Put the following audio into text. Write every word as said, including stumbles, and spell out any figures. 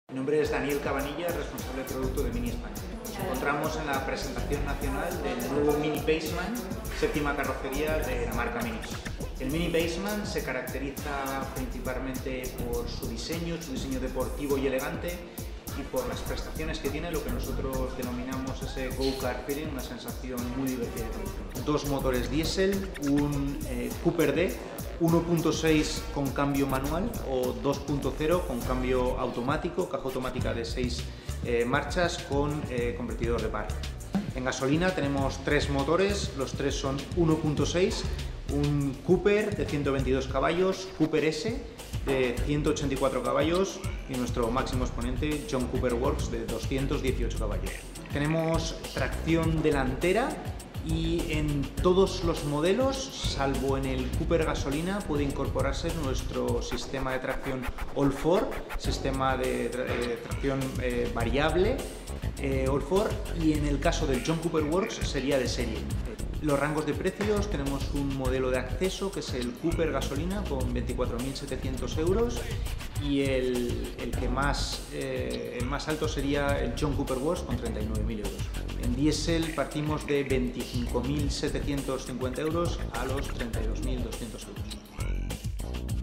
Mi nombre es Daniel Cabanilla, responsable de producto de Mini España. Nos encontramos en la presentación nacional del nuevo Mini Baseman, séptima carrocería de la marca Mini. El Mini Baseman se caracteriza principalmente por su diseño, su diseño deportivo y elegante, y por las prestaciones que tiene, lo que nosotros denominamos ese go-kart feeling, una sensación muy divertida de conducción. Dos motores diésel, un eh, Cooper D, uno punto seis con cambio manual o dos punto cero con cambio automático, caja automática de seis eh, marchas con eh, convertidor de par. En gasolina tenemos tres motores, los tres son uno punto seis, un Cooper de ciento veintidós caballos, Cooper S de ciento ochenta y cuatro caballos y nuestro máximo exponente John Cooper Works de doscientos dieciocho caballos. Tenemos tracción delantera y en todos los modelos, salvo en el Cooper gasolina, puede incorporarse nuestro sistema de tracción All four, sistema de tra eh, tracción eh, variable eh, All four, y en el caso del John Cooper Works sería de serie. Los rangos de precios: tenemos un modelo de acceso que es el Cooper gasolina con veinticuatro mil setecientos euros y el, el que más, eh, el más alto sería el John Cooper Works con treinta y nueve mil euros. En diésel partimos de veinticinco mil setecientos cincuenta euros a los treinta y dos mil doscientos euros.